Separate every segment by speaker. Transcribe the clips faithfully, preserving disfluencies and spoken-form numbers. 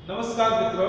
Speaker 1: નમસ્કાર મિત્રો,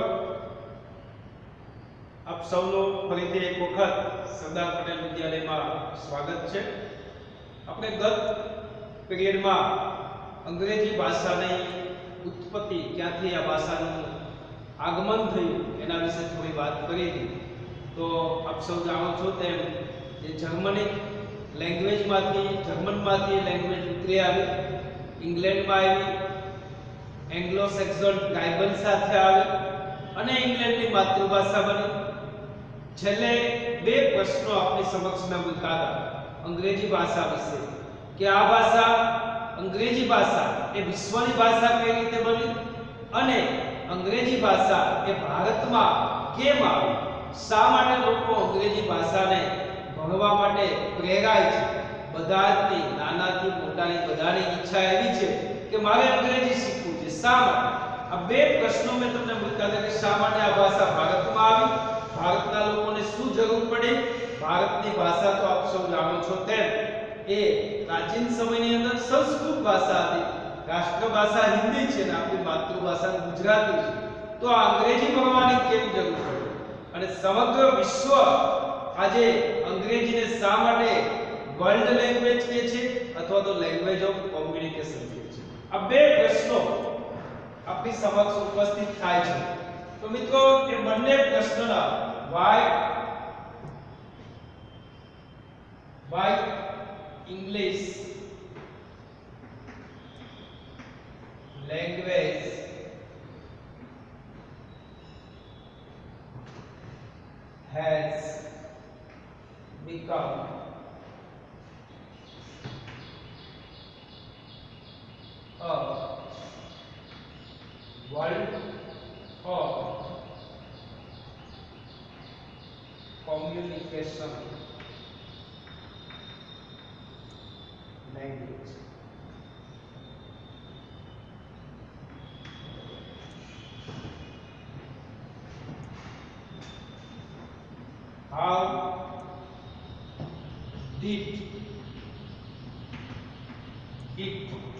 Speaker 1: આપ સૌનું ફરીથી એક વખત સરદાર પટેલ વિદ્યાલયમાં સ્વાગત છે। આપણે ગત પીરિયડમાં અંગ્રેજી ભાષાની ઉત્પત્તિ, ક્યાંથી આ ભાષાનું આગમન થયું એના વિશે થોડી વાત કરી હતી। તો આપ સૌ જાણો છો તેમ જે જર્મનિક લેંગ્વેજમાંથી જર્મનમાંથી લેંગ્વેજ ઉતરી આવી, ઇંગ્લેન્ડમાં આવી, एंग्लो सेक्सन ट्राइबल साथे आवी અને इंग्लैंडની मातृभाषा बनी। छेल्ले बे प्रश्नों अपनी समक्ष में मूक्या था अंग्रेजी भाषा विषे कि आ भाषा अंग्रेजी भाषा ए विश्वनी भाषा कई रीते बनी અને अंग्रेजी भाषा ए भारतમાં કેમ આવી, શા માટે લોકો અંગ્રેજી ભાષાને ભણવા માટે પ્રેરાય છે। બધાની નાનાથી મોટાની બધાની ઈચ્છા એવી છે કે મારે અંગ્રેજી શીખવું છે। શા માટે? આ બે પ્રશ્નો મેં તમને મૂક્યા હતા કે શા માટે આ ભાષા ભારતમાં આવી, ભારતના લોકોને શું જરૂર પડી। ભારતની ભાષા તો આપ સૌ જાણો છો તેમ એ પ્રાચીન સમયની અંદર સંસ્કૃત ભાષા હતી, રાષ્ટ્રભાષા હિન્દી છે અને આપણી માતૃભાષા ગુજરાતી છે। તો આ અંગ્રેજી ભણવાની કેમ જરૂર પડી અને સમગ્ર વિશ્વ આજે અંગ્રેજીને શા માટે વર્લ્ડ લેંગ્વેજ કહે છે અથવા તો લેંગ્વેજ ઓફ કોમ્યુનિકેશન કહે છે। આ બે પ્રશ્નો આપની સમક્ષ ઉપસ્થિત થાય છે। તો મિત્રો એ બંને પ્રશ્નોના why why English language has become a world of communication language। How did it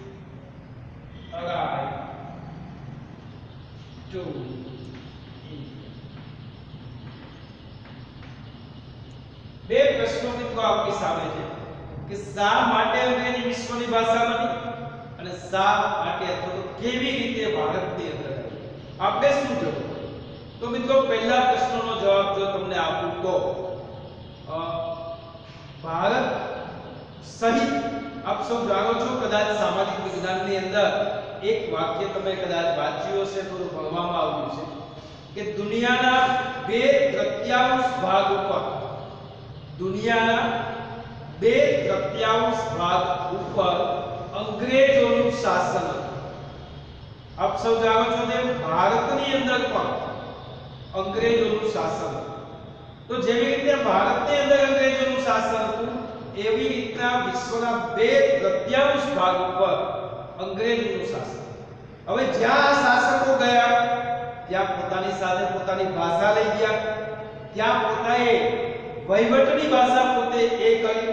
Speaker 1: arrive to બે પ્રશ્નો મિત્રો આપની સામે છે કે શા માટે અંગ્રેજી વિશ્વની ભાષા બની અને શા માટે અથવા તો કેવી રીતે ભારતની અંદર આવી, આપણે શું જરૂર પડી। તો મિત્રો પહેલા પ્રશ્નનો જવાબ જો તમને આપું તો ભારત સહિત આપ સૌ જાણો છો, કદાચ સામાજિક વિજ્ઞાનની અંદર એક વાક્ય તમે કદાચ વાંચ્યું હશે, થોડું ભણવામાં આવ્યું છે કે દુનિયાના બે તૃતીયાંશ ભાગ ઉપર દુનિયાના બે તૃતીયાંશ ભાગ ઉપર અંગ્રેજોનું શાસન હતું। આપ સૌ જાણો છો તેમ ભારતની અંદર પણ અંગ્રેજોનું શાસન હતું। તો જેવી રીતે ભારતની અંદર અંગ્રેજોનું શાસન હતું એવી રીતના વિશ્વના બે તૃતીયાંશ ભાગ ઉપર અંગ્રેજોનું શાસન। હવે જ્યાં આ શાસકો ગયા ત્યાં પોતાની સાથે પોતાની ભાષા લઈ ગયા, ત્યાં પોતાએ વહીવટની ભાષા પોતે એ કરી।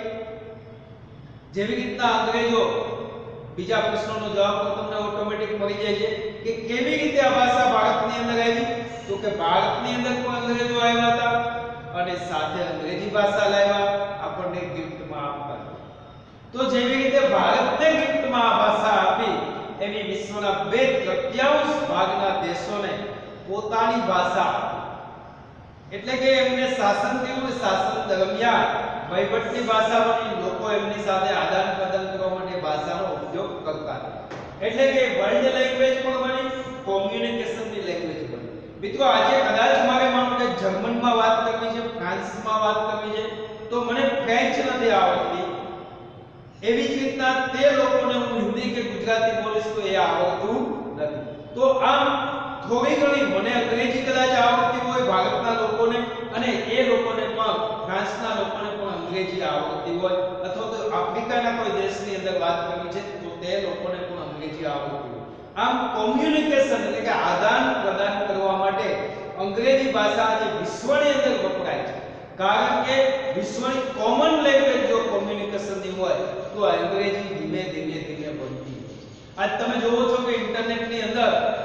Speaker 1: જેવી રીતના અંગ્રેજો, બીજા પ્રશ્નનો જવાબ તો તમને ઓટોમેટિક મળી જાય છે કે કેવી રીતે આ ભાષા ભારતની અંદર આવી। તો કે ભારતની અંદર પણ અંગ્રેજો આવ્યા હતા અને સાથે અંગ્રેજી ભાષા લાવ્યા, આપણને ગિફ્ટમાં આપતા। તો જેવી રીતે ભારતને ગિફ્ટમાં આ ભાષા આપી એવી વિશ્વના બે તૃતીયાંશ ભાગના દેશોને પોતાની ભાષા આપી। એટલે કે એમને શાસન કર્યું, શાસન દરમિયાન વહીવટની ભાષા બની, લોકો એમની સાથે આદાન પ્રદાન કરવા માટે ભાષાનો ઉપયોગ કરતા। એટલે કે વર્લ્ડ લેંગ્વેજ પણ બની, કોમ્યુનિકેશનની લેંગ્વેજ બની। મિત્રો આજે કદાચ મારે માનો કે જર્મનમાં વાત કરવી છે, ફ્રાન્સમાં વાત કરવી છે, તો મને ફ્રેન્ચ નથી આવડતી, એવી જ રીતના તે લોકોને હું હિન્દી કે ગુજરાતી બોલીશ તો એ આવડતું નથી। તો આમ થોડી ઘણી મને અંગ્રેજી કદાચ આવડતી હોય ભારતના લોકોને અને એ લોકોને પણ ફ્રાન્સના લોકોને પણ અંગ્રેજી આવડતી હોય, અથવા તો આફ્રિકાના કોઈ દેશની અંદર વાત કરવી છે તો તે લોકોને પણ અંગ્રેજી આવડતી હોય। આમ કોમ્યુનિકેશન એટલે કે આદાન પ્રદાન કરવા માટે અંગ્રેજી ભાષા આજે વિશ્વની અંદર વપરાય છે, કારણ કે વિશ્વની કોમન લેંગ્વેજ જો કોમ્યુનિકેશનની હોય તો અંગ્રેજી ધીમે ધીમે ધીમે બનતી। आज તમે જોવો છો કે ઇન્ટરનેટની અંદર મોટા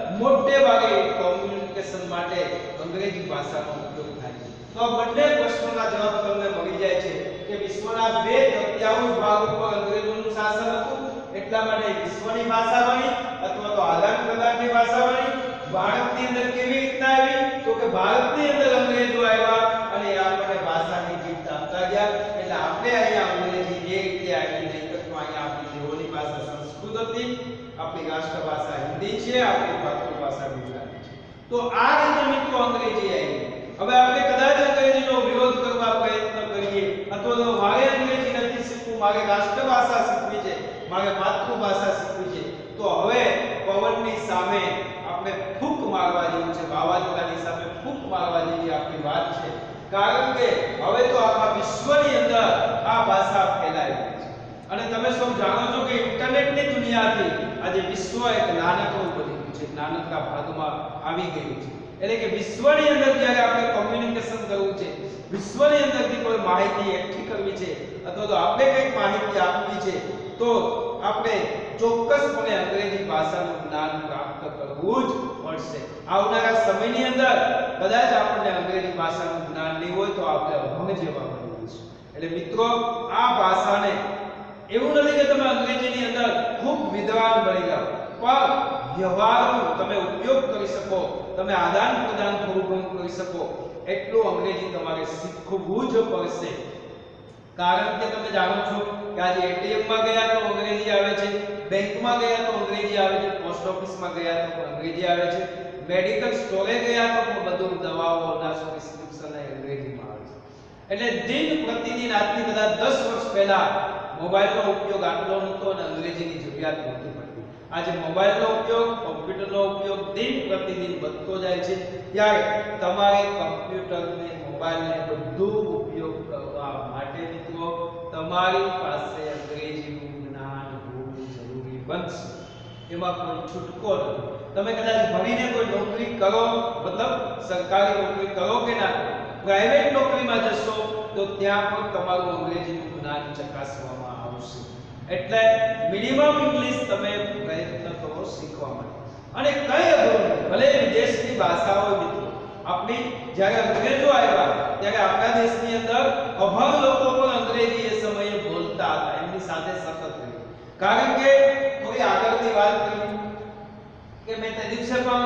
Speaker 1: મોટે ભાગે કોમ્યુનિકેશન માટે અંગ્રેજી ભાષાનો ઉપયોગ થાય છે। તો આ બંને પ્રશ્નોના જવાબ તમને મળી જાય છે કે વિશ્વના બે તૃતીયાંશ ભાગ ઉપર અંગ્રેજોનું શાસન હતું, એટલા માટે વિશ્વની ભાષા બની અથવા તો આદાન પ્રદાનની ભાષા બની। ભારતની અંદર કેવી રીતના આવી તો કે ભારતની અંદર અંગ્રેજો આવ્યા અને આપણને ભાષાની ગિફ્ટ આપતા ગયા, એટલે આપણે અહીંયા અંગ્રેજી એ રીતે આવી નહીં તો અહીંયા આપણી દેવોની ભાષા સંસ્કૃત હતી, આપણી રાષ્ટ્રભાષા હિન્દી છે, આપણી માતૃભાષા ગુજરાતી છે। તો આ રીતે મિત્રો અંગ્રેજી આવી। હવે આપણે કદાચ અંગ્રેજીનો વિરોધ કરવા પ્રયત્ન કરીએ અથવા તો મારે અંગ્રેજી નથી શીખવું, મારે રાષ્ટ્રભાષા શીખવી છે, મારે માતૃભાષા શીખવી છે, તો હવે પવનની સામે આપણે ફૂંક મારવા જેવું છે, વાવાઝોડાની સામે ફૂંક મારવા જેવી આપણી વાત છે। કારણ કે હવે તો આખા વિશ્વની અંદર આ ભાષા ફેલાઈ રહી છે અને તમે સૌ જાણો છો કે ઇન્ટરનેટની દુનિયાથી આજે વિશ્વ એક નાનકડું બની ગયું છે, નાનકડા ભાગમાં આવી ગયું છે। એટલે કે વિશ્વની અંદર જ્યારે આપણે કોમ્યુનિકેશન કરવું છે, વિશ્વની અંદરથી કોઈ માહિતી એકઠી કરવી છે અથવા તો આપણે કંઈક માહિતી આપવી છે, તો આપણે ચોક્કસપણે અંગ્રેજી ભાષાનું જ્ઞાન પ્રાપ્ત કરવું જ પડશે। આવનારા સમયની અંદર કદાચ આપણને અંગ્રેજી ભાષાનું જ્ઞાન નહીં હોય તો આપણે અભંગ જેવા બની જઈશું। એટલે મિત્રો આ ભાષાને એવું નથી કે તમે અંગ્રેજીની અંદર ખૂબ વિદ્વાન બની જાઓ, પણ વ્યવહારનો તમે ઉપયોગ કરી શકો, તમે આદાન પ્રદાન થોડું ઘણું કરી શકો એટલું અંગ્રેજી તમારે શીખવું જ પડશે। કારણ કે તમે જાણો છો કે આજે એટીએમ માં ગયા તો અંગ્રેજી આવે છે, બેંકમાં ગયા તો અંગ્રેજી આવે છે, પોસ્ટ ઓફિસમાં ગયા તો અંગ્રેજી આવે છે, મેડિકલ સ્ટોરે ગયા તો બધું દવાઓના પ્રિસ્ક્રિપ્શન અંગ્રેજીમાં આવે છે। એટલે દિન પ્રતિદિન આજથી કદાચ દસ વર્ષ પહેલા મોબાઈલનો ઉપયોગ આટલો નહોતો અને અંગ્રેજીની જરૂરિયાત નહોતી પડતી। આજે મોબાઈલનો ઉપયોગ, કોમ્પ્યુટરનો ઉપયોગ દિન પ્રતિદિન વધતો જાય છે, ત્યારે તમારે કોમ્પ્યુટરને, મોબાઈલને બધું ઉપયોગ કરવા માટે મિત્રો તમારી પાસે અંગ્રેજીનું જ્ઞાન હોવું જરૂરી બનશે। એમાં કોઈ છૂટકો નથી। તમે કદાચ ભણીને કોઈ નોકરી કરો, મતલબ સરકારી નોકરી કરો કે ના કરો, પ્રાઇવેટ નોકરીમાં જશો તો ત્યાં પણ તમારું અંગ્રેજીનું જ્ઞાન ચકાસવામાં આવશે। એટલે મિનિમમ ઇંગ્લિશ તમે પ્રયત્ન કરો શીખવા માટે। અને કઈ અઘરું નથી, ભલે વિદેશની ભાષા હોય મિત્રો, આપણી જ્યારે અંગ્રેજો આવ્યા ત્યારે આપણા દેશની અંદર અભણ લોકો પણ અંગ્રેજી એ સમયે બોલતા હતા, એમની સાથે સતત રહ્યું। કારણ કે થોડી આગળની વાત કરી કે મેં તે દિવસે પણ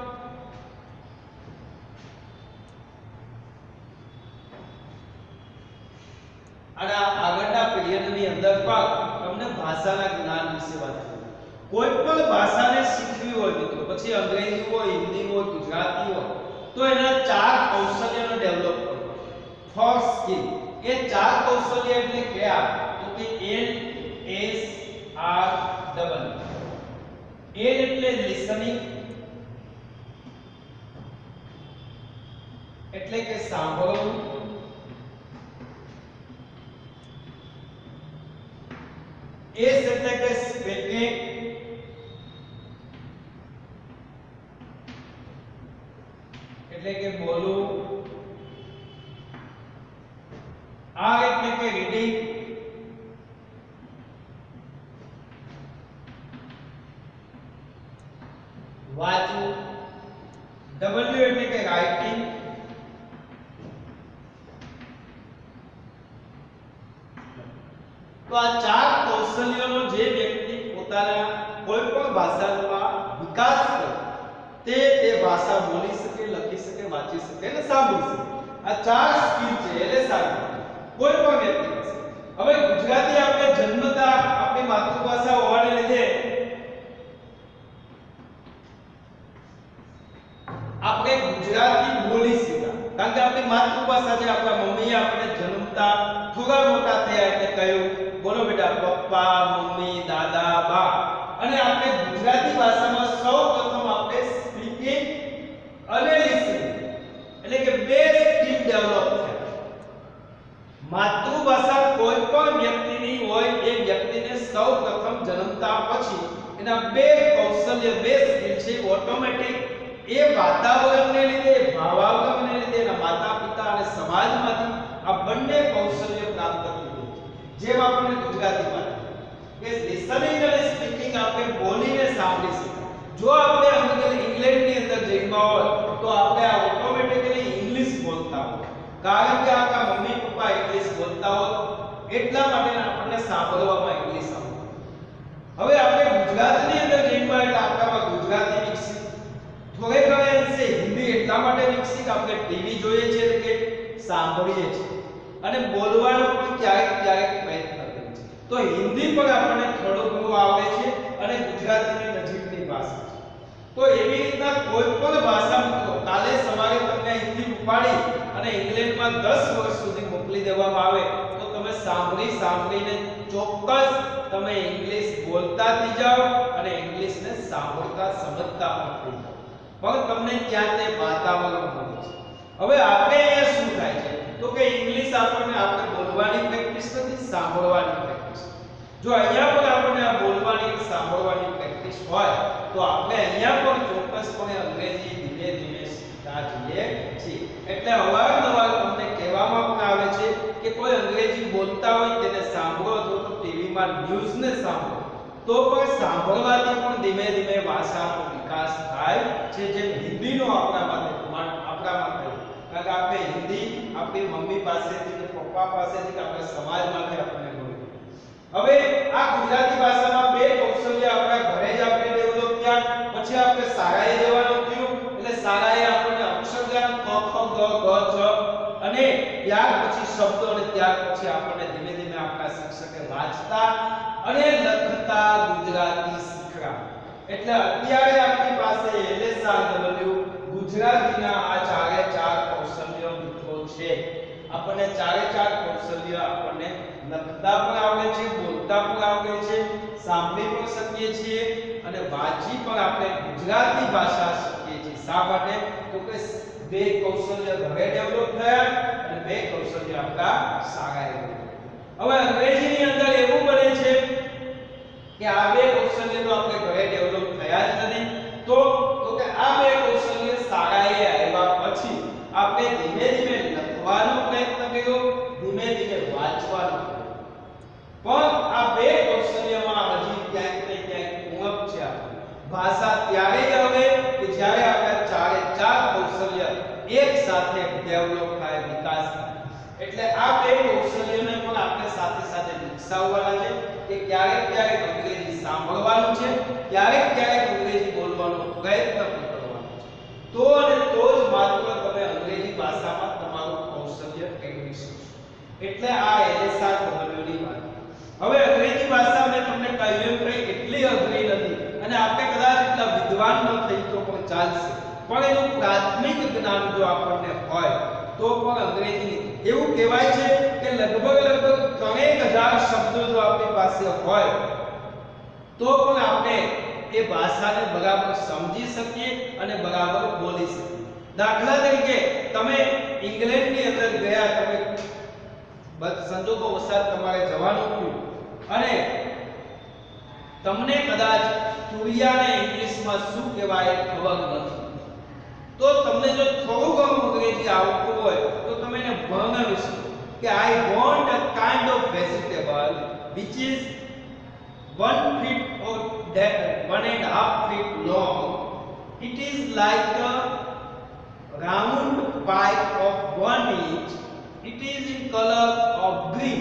Speaker 1: અને આગળના પીરિયડની અંદર પણ તમને ભાષાના જ્ઞાન વિશે વાત કરી। કોઈ પણ ભાષાને શીખવી હોય મિત્રો, પછી અંગ્રેજી હોય, હિન્દી હોય, ગુજરાતી હોય, તો એના ચાર કૌશલ્યનો ડેવલપ કરો। ફર્સ્ટ સ્કિલ, એ ચાર કૌશલ્ય એટલે કયા તો કે N S R double. N એટલે લિસનિંગ, એટલે કે સાંભળવું, એસ એટલે કે સ્પીકિંગ, એટલે કે બોલવું, આર એટલે કે રીડિંગ, વાંચવું, ડબલ્યુ એટલે કે રાઇટિંગ, તો આ ચાર કૌશલ્યોનો જે વ્યક્તિ પોતાના કોઈ પણ ભાષામાં વિકાસ કરે તે તે ભાષા બોલી શકે, લખી શકે, વાંચી શકે અને સાંભળી શકે। આ ચાર સ્કિલ છે એટલે સારી કોઈ પણ વ્યક્તિ પાસે। હવે ગુજરાતી આપણે જન્મતા આપણી માતૃભાષા હોવાને લીધે આપણે ગુજરાતી બોલી શીખ્યા, કારણ કે આપણી માતૃભાષા છે। આપણા મમ્મીએ આપણે જન્મતા થોડા મોટા થયા એટલે કહ્યું બોલો બેટા પપ્પા, મમ્મી, દાદા, બા, અને આપણે ગુજરાતી ભાષામાં સૌપ્રથમ આપણે સ્પીકિંગ અને લિસનિંગ એટલે કે બે સ્કિલ ડેવલપ થયા। માતૃભાષા કોઈ પણ વ્યક્તિની હોય એ વ્યક્તિને સૌપ્રથમ જન્મતા પછી એના બે કૌશલ્ય, બે સ્કિલ છે ઓટોમેટિક એ વાતાવરણને લીધે, ભાવાવરણને લીધે, એના માતા પિતા અને સમાજમાંથી આ બંને કૌશલ્ય પ્રાપ્ત કરી દે છે। જેમ આપણે ગુજરાતીમાં કે લિસનિંગ અને સ્પીકિંગ આપણે બોલીને સાંભળી શકીએ। જો આપણે ઇંગ્લેન્ડની ફેમિલીમાં હોય તો આપણે આ ઓટોમેટિકલી ઇંગ્લિશ બોલતા હોય, કારણ કે આપણા મમ્મી પપ્પા ઇંગ્લિશ બોલતા હોય એટલા માટે આપણને સાંભળવામાં ઇંગ્લિશ આવતું. હવે આપણે ગુજરાતની અંદર જઈમાં એટલે આપણામાં ગુજરાતી વિકસિત, થોડે ઘણે અંશે હિન્દી એટલા માટે વિકસિત આપણે ટીવી જોઈએ છે કે સાંભળીએ છીએ અને બોલવાનો પણ ક્યારેક ક્યારેક પ્રયત્ન કરીએ છીએ. તો હિન્દી પણ આપણને થોડું ઘણું આવડે છે અને ગુજરાતીની નજીકની ભાષા છે. તો એવી રીતના કોઈ પણ ભાષા મિત્રો કાલે સવારે તમને અહીંથી ઉપાડી અને ઇંગ્લેન્ડમાં દસ વર્ષ સુધી મોકલી દેવામાં આવે તો તમે સાંભળી સાંભળીને ચોક્કસ તમે ઇંગ્લિશ બોલતા થઈ જાઓ અને ઇંગ્લિશને સાંભળતા સમજતા પણ થઈ જાઓ, પણ તમને ત્યાં તે વાતાવરણ મળે છે. હવે આપણે અહીંયા શું થાય છે તો કે ઇંગ્લિશ આપણને આપણે બોલવાની પ્રેક્ટિસ નથી, સાંભળવાની પ્રેક્ટિસ. જો અહીંયા પણ આપણને આ બોલવાની કે સાંભળવાની પ્રેક્ટિસ હોય તો આપણે અહીંયા પણ ચોક્કસપણે અંગ્રેજી ધીમે ધીમે શીખતા જઈએ છીએ. એટલે અવારનવાર તમને કહેવામાં પણ આવે છે કે કોઈ અંગ્રેજી બોલતા હોય તેને સાંભળો અથવા તો ટીવીમાં ન્યૂઝને સાંભળો તો પણ સાંભળવાથી પણ ધીમે ધીમે ભાષાનો વિકાસ થાય છે, જેમ હિન્દીનો આપણા માટે આપણામાં થયો. કારણ કે આપણે હિન્દી આપણી મમ્મી પાસેથી કે પપ્પા પાસેથી કે આપણા સમાજમાંથી આપણને મળ્યું. હવે આ ગુજરાતી ભાષામાં બે કૌશલ્ય આપણા ઘરે જ આપણે ડેવલપ થયા, પછી આપણે શાળાએ જવાનું થયું એટલે શાળાએ આપણને અક્ષરજ્ઞાન ક ખ ગ ઘ ચ અને ત્યાર પછી શબ્દો અને ત્યાર પછી આપણને ધીમે ધીમે આપણા શિક્ષકે વાંચતા અને લખતા ગુજરાતી શીખવાડ્યું. એટલે અત્યારે આપણી પાસે એલએસઆરડબલ્યુ ગુજરાતીના આ ચારે ચાર કૌશલ્યો મિત્રો છે. આપણને ચારે ચાર કૌશલ્ય આપણને લખતા પણ આવડે છે, બોલતા પણ આવડે છે, સાંભળી પણ શકીએ છીએ અને વાંચી પણ આપણે ગુજરાતી ભાષા શીખીએ છીએ. શા માટે તો કે બે કૌશલ્ય ઘરે ડેવલપ થયા અને બે કૌશલ્ય આપણા શાળાએ ડેવલપ. હવે અંગ્રેજીની અંદર એવું બને છે કે આ બે કૌશલ્ય તો આપણે ઘરે ડેવલપ થયા જ નથી, તો તો કે આ બે કૌશલ્ય શાળાએ આવ્યા પછી આપણે ધીમે ધીમે લખવાનો પ્રયત્ન કર્યો, ધીમે ધીમે વાંચવાનો કર્યો. પણ આ બે કૌશલ્યમાં હજી ક્યાંક ને ક્યાંક ઉણપ છે. ભાષા ત્યારે જ આવે કે જ્યારે આપણા ચારે ચાર કૌશલ્ય એક સાથે ડેવલપ થાય, વિકાસ થાય. એટલે આ બે કૌશલ્યોને પણ આપણે સાથે સાથે વિકસાવવાના છે કે ક્યારેક ક્યારેક અંગ્રેજી સાંભળવાનું છે, ક્યારેક ક્યારેક અંગ્રેજી બોલવાનો પ્રયત્ન પણ કરવાનો છે. તો અને તો જ માત્ર તમે અંગ્રેજી ભાષામાં તમારું કૌશલ્ય કેળવી શકશો. એટલે આ એલએસઆરડબલ્યુ ની વાત. હવે અંગ્રેજી ભાષા મેં તમને કહ્યું એમ કંઈ એટલી અઘરી નથી અને આપણે કદાચ એટલા વિદ્વાન ન થઈ તો પણ ચાલશે, પણ એનું પ્રાથમિક જ્ઞાન જો આપણને હોય તો પણ અંગ્રેજી એવું કહેવાય છે કે લગભગ લગભગ ત્રણેક હજાર શબ્દો જો આપણી પાસે હોય તો પણ આપણે એ ભાષાને બરાબર સમજી શકીએ અને બરાબર બોલી શકીએ. દાખલા તરીકે તમે ઇંગ્લેન્ડની અંદર ગયા, તમે બસ સંજોગો વસાત તમારે જવાનું થયું અને તમને કદાચ તુરિયાને ઇંગ્લિશમાં શું કહેવાય ખબર નથી, તો તમને જો થોડું ઘણું અંગ્રેજી આવતું હોય તો તમે એને વર્ણવી શકો કે I want a kind of vegetable which is one feet or one and a half feet long. It is like a round pipe of one inch. It is in color of green.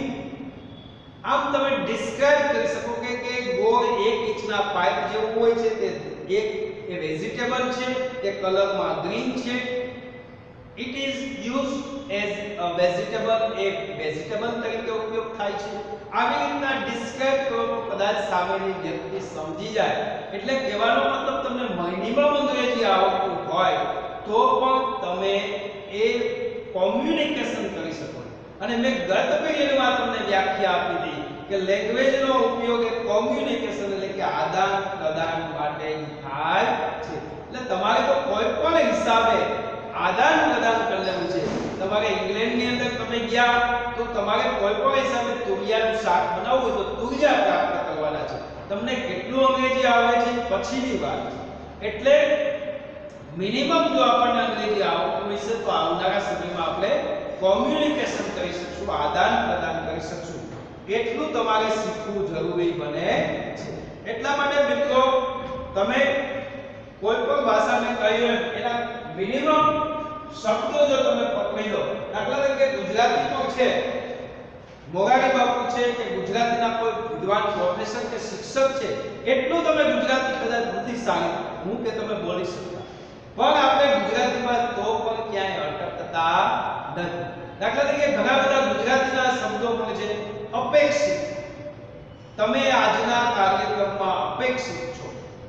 Speaker 1: આમ તમે describe કરી શકો કે કે ગોળ એક ઇંચના pipe જેવું હોય છે, તે એક એ વેજીટેબલ છે, તે કલરમાં ગ્રીન છે. It is used as a vegetable, એ વેજીટેબલ તરીકે ઉપયોગ થાય છે. આવી રીતના ડિસ્ક્રાઇબ કરો તો કદાચ સામેની વ્યક્તિ સમજી જાય. એટલે કહેવાનો મતલબ તમને મિનિમમ અંગ્રેજી આવડતું હોય તો પણ તમે એ કોમ્યુનિકેશન કરી શકો. અને મેં ગત પીરિયડમાં તમને વ્યાખ્યા આપી હતી કે લેંગ્વેજનો ઉપયોગ એ કોમ્યુનિકેશન એટલે કે આદાન પ્રદાન માટે થાય છે. એટલે તમારે તો કોઈ પણ હિસાબે આદાન પ્રદાન કરવાનું છે. તમારે ઇંગ્લેન્ડની અંદર તમે ગયા તો તમારે કોઈ પણ હિસાબે તુરિયાનું શાક બનાવવું હોય તો તુરિયા પ્રાપ્ત કરવાના છે. તમને કેટલું અંગ્રેજી આવડે છે પછીની વાત. એટલે મિનિમમ જો આપણને અંગ્રેજી આવડતું હશે તો આવનારા સમયમાં આપણે કોમ્યુનિકેશન કરી શકશું, આદાન પ્રદાન કરી શકશું. એટલું તમારે શીખવું જરૂરી બને છે. એટલા માટે મિત્રો તમે કોઈ પણ ભાષા મેં કહ્યું એમ એના મિનિમમ શબ્દો જો તમે પકડી લો, દાખલા તરીકે ગુજરાતી તો છે, મોરારી બાપુ છે કે ગુજરાતીના કોઈ વિદ્વાન પ્રોફેસર કે શિક્ષક છે, એટલું તમે ગુજરાતી કદાચ નથી સારી હું કે તમે બોલી શકતા, પણ આપણે ગુજરાતીમાં તો પણ ક્યાંય અટકતા નથી. દાખલા તરીકે ઘણા બધા ગુજરાતીના શબ્દો પણ છે. અપેક્ષિત, તમે આજના કાર્યક્રમમાં અપેક્ષિત છો.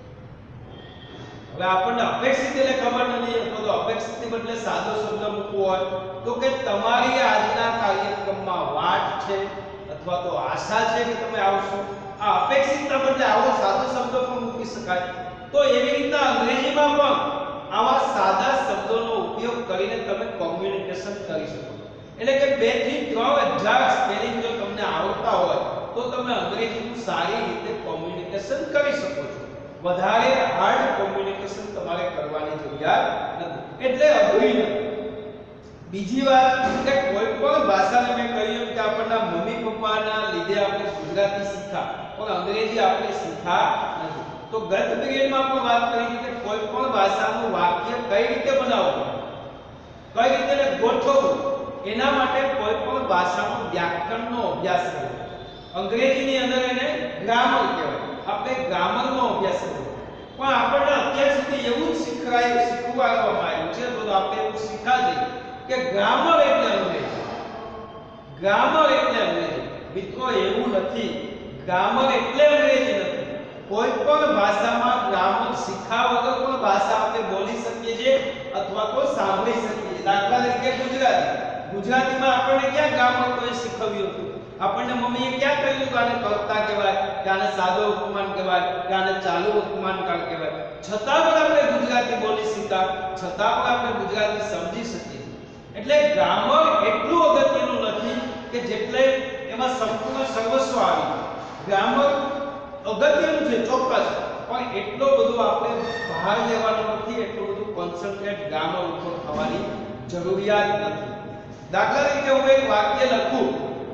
Speaker 1: હવે આપણને અપેક્ષિત એટલે ખબર નથી, અથવા તો અપેક્ષિતની બદલે સાદો શબ્દ મૂકવો હોય તો કે તમારી આજના કાર્યક્રમમાં વાટ છે અથવા તો આશા છે કે તમે આવશો. આ અપેક્ષિતના બદલે આવો સાદો શબ્દ પણ મૂકી શકાય. તો એવી રીતના અંગ્રેજીમાં પણ આવા સાદા શબ્દોનો ઉપયોગ કરીને તમે કોમ્યુનિકેશન કરી શકો. એટલે કે બે થી ત્રણ હજાર સ્પેલિંગ જો તમને આવડતા હોય તો તમે અંગ્રેજીનું સારી રીતે કોમ્યુનિકેશન કરી શકો છો. વધારે હાર્ડ કોમ્યુનિકેશન તમારે કરવાની જરૂરિયાત નથી, એટલે અઘરી નથી. બીજી વાત કે કોઈ પણ ભાષાને મેં કહ્યું કે આપણના મમ્મી પપ્પાના લીધે આપણે ગુજરાતી શીખા પણ અંગ્રેજી આપણે શીખા નથી. તો ગત પીરિયડમાં પણ વાત કરી કે કોઈ પણ ભાષાનું વાક્ય કઈ રીતે બનાવવું, કઈ રીતે ગોઠવવું, એના માટે કોઈ પણ ભાષાનો વ્યાકરણનો અભ્યાસ કરવો. અંગ્રેજીની અંદર એને ગ્રામર કહેવાય, આપણે ગ્રામરનો અભ્યાસ કરવો. પણ આપણને અત્યાર સુધી એવું જ શીખવાય શીખવાડવામાં આવ્યું છે, તો આપણે એવું શીખા છે કે ગ્રામર એટલે અંગ્રેજી, ગ્રામર એટલે અંગ્રેજી. મિત્રો એવું નથી, ગ્રામર એટલે અંગ્રેજી નથી. કોઈ પણ ભાષામાં ગ્રામર શીખા વગર પણ ભાષા આપણે બોલી શકીએ છીએ અથવા તો સાંભળી શકીએ છીએ. દાખલા તરીકે ગુજરાતી, ગુજરાતીમાં આપણને ક્યાં ગ્રામર કોઈ શીખવ્યું હતું? આપણને મમ્મીએ ક્યાં કહ્યું કે આને કર્તા કહેવાય, કે આને સાદો ઉપમાન કહેવાય, કે આને ચાલુ ઉપમાન કાળ કહેવાય. છતાં પણ આપણે ગુજરાતી બોલી શીખા, છતાં પણ આપણે ગુજરાતી સમજી શકીએ. એટલે ગ્રામર એટલું અગત્યનું નથી કે જેટલે એમાં સંપૂર્ણ સર્વસ્વ આવી. ગ્રામર અગત્યનું છે ચોક્કસ, પણ એટલો બધો આપણે બહાર લેવાનો નથી, એટલું બધું કોન્સન્ટ્રેટ ગ્રામર ઉપર થવાની જરૂરિયાત નથી. દાખલા તરીકે હું એક વાક્ય લખું,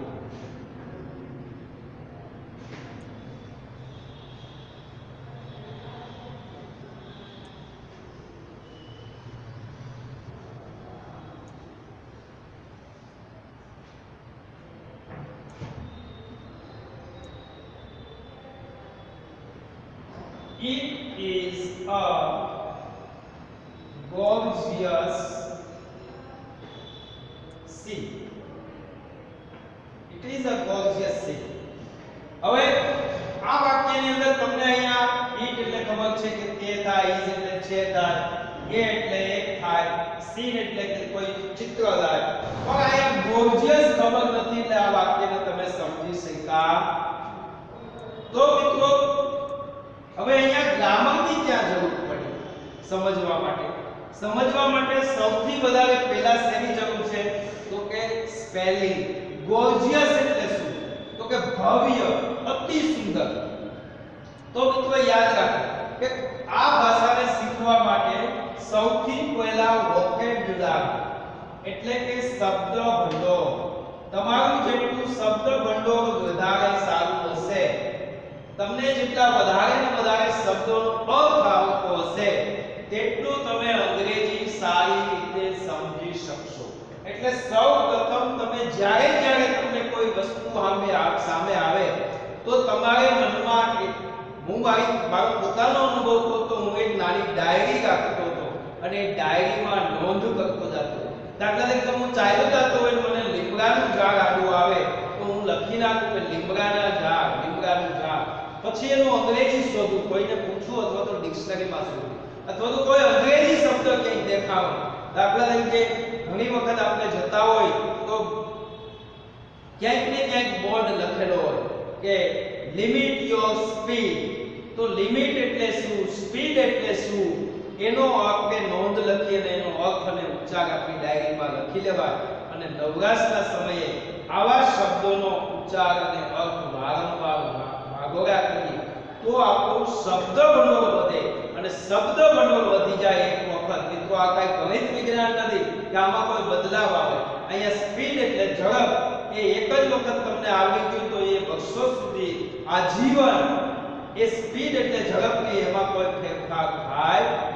Speaker 1: it is a gorgeous sea. It is a gorgeous sea. હવે આ વાક્યની અંદર તમને અહીંયા it એટલે ખબર છે કે તે થાય, is એટલે છે થાય, એ એટલે એક થાય, scene એટલે કે કોઈ ચિત્ર થાય, પણ અહીંયા gorgeous ખબર નથી એટલે આ વાક્યને તમે સમજી શક્યા. તો મિત્રો હવે અહીંયા ગ્રામરની ક્યાં જરૂર પડી સમજવા માટે? સમજવા માટે સૌથી વધારે પહેલા શેની જરૂર છે? તો કે સ્પેલિંગ. ગોર્જિયસ એટલે શું? તો કે ભવ્ય, અતિ સુંદર. તો મિત્રો યાદ રાખો કે આ ભાષાને શીખવા માટે સૌથી પહેલા વોકેબ્યુલરી એટલે કે શબ્દ ભંડોળ, તમારું જેટલું શબ્દ ભંડોળ વધારે સારું હશે, તમને જેટલા વધારે ને વધારે શબ્દોનો અર્થ આવતો હશે તેટલું તમે અંગ્રેજી સારી રીતે સમજી શકશો. એટલે સૌપ્રથમ તમે જ્યારે જ્યારે તમને કોઈ વસ્તુ સામે સામે આવે તો તમારે મનમાં, હું મારી મારો પોતાનો અનુભવ કરતો, હું એક નાની ડાયરી રાખતો હતો અને એ ડાયરીમાં નોંધ કરતો જતો. દાખલા તરીકે હું ચાલ્યો જતો હોય મને લીમડાનું ઝાડ આડું આવે તો હું લખી નાખું કે લીમડાના ઝાડ, લીમડાનું ઝાડ. પછી એનું અંગ્રેજી શોધું, કોઈને પૂછું અથવા તો ડિક્શનરીમાં શોધું, અથવા તો કોઈ અંગ્રેજી શબ્દ ક્યાંક દેખાવો. દાખલા તરીકે ઘણી વખત આપણે જતા હોય તો ક્યાંક ને ક્યાંક બોર્ડ લખેલો હોય કે લિમિટ યોર સ્પીડ. તો લિમિટ એટલે શું, સ્પીડ એટલે શું, એનો આપણે નોંધ લખી અને એનો અર્થ અને ઉચ્ચાર આપણી ડાયરીમાં લખી લેવાય. અને નવરાશના સમયે આવા શબ્દોનો ઉચ્ચાર અને અર્થ વારંવાર ભાગોળા કરીએ તો આપણું શબ્દ ભંડોળ વધે, અને શબ્દ ભંડોળ વધી જાય એક વખત. મિત્રો આ કઈ ગણિત વિજ્ઞાન નથી કે આમાં કોઈ બદલાવ આવે. અહીંયા સ્પીડ એટલે ઝડપ, એ એક જ વખત તમને આવડી ગયું તો એ વર્ષો સુધી આજીવન એ સ્પીડ એટલે ઝડપની એમાં કોઈ ફેરફાર થાય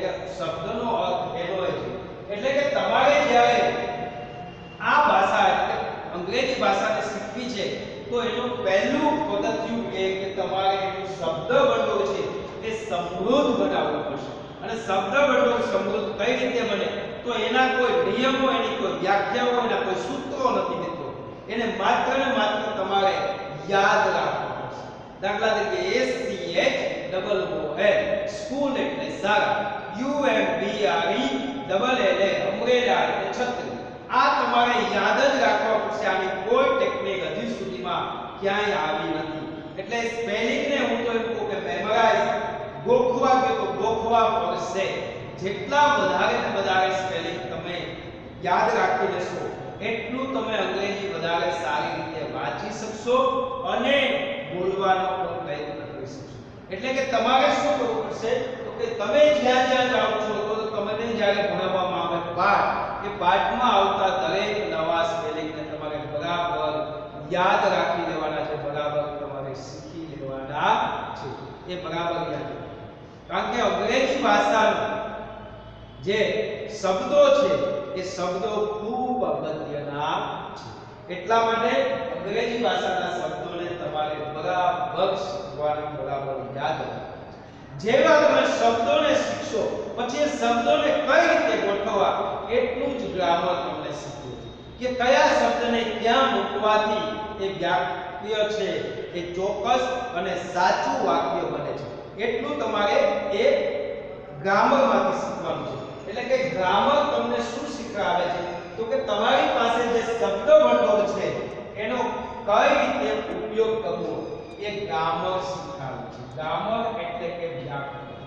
Speaker 1: શબ્દનો અર્થ એનો હોય છે. એટલે કે તમારે જ્યારે આ ભાષા એટલે અંગ્રેજી ભાષાને શીખવી છે તો એનું પહેલું પગથિયું એ કે તમારે એનું શબ્દ ભંડોળ છે એ સમૃદ્ધ બનાવવું પડશે. અને શબ્દ ભંડોળ સમૃદ્ધ કઈ રીતે બને તો એના કોઈ નિયમો, એની કોઈ વ્યાખ્યાઓ, એના કોઈ સૂત્રો નથી મિત્રો. એને માત્ર ને માત્ર તમારે યાદ રાખવું પડશે. દાખલા તરીકે S C H double O L school એટલે શાળા, U M B R E double L A umbrella એટલે છત્રી. આ તમારે યાદ જ રાખવા પડશે. આની કોઈ ટેકનિક હજી સુધીમાં ક્યાંય આવી નથી. એટલે સ્પેલિંગ ને હું તો એમ કહું કે મેમરાઇઝ ગોખવા કે તો ગોખવા પડશે. જેટલા વધારે ને વધારે સ્પેલિંગ તમે યાદ રાખી લેશો એટલું તમે અંગ્રેજી વધારે સારી રીતે વાંચી શકશો અને બોલવાનો પણ પ્રયત્ન કરી શકશો. એટલે કે તમારે શું કરવું પડશે તો કે તમે જ્યાં જ્યાં જાઓ છો તો તમને જ્યારે ભણાવવામાં આવે પાઠ, એ પાઠમાં આવતા દરેક નવા સ્પેલિંગને તમારે બરાબર યાદ રાખી લેવાના છે, બરાબર તમારે શીખી લેવાના છે. એ બરાબર યાદ. કારણ કે અંગ્રેજી ભાષાનો જે શબ્દો છે એ શબ્દો ખૂબ અગત્યના છે. એટલા માટે અંગ્રેજી ભાષાના શબ્દોને તમારે બરાબર શીખવાના, બરાબર યાદ રાખવાના. જેવા તમે શબ્દોને શીખશો પછી એ શબ્દોને કઈ રીતે ગોઠવવા એટલું જ ગ્રામર તમને શીખવું છે કે કયા શબ્દને ક્યાં મૂકવાથી એ વાક્ય છે એ ચોક્કસ અને સાચું વાક્ય બને છે. એટલું તમારે એ ગ્રામરમાંથી શીખવાનું છે. એટલે કે ગ્રામર તમને શું શીખવાડે છે તો કે તમારી પાસે જે શબ્દ ભંડોળ છે એનો કઈ રીતે ઉપયોગ કરવો એ ગ્રામર શીખવાડે છે. ગ્રામર એટલે કે વ્યાકરણ.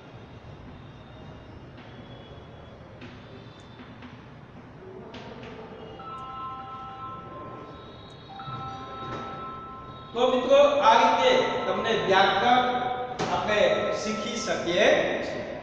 Speaker 1: તો મિત્રો આ રીતે તમને વ્યાકરણ આપણે શીખી શકીએ છીએ.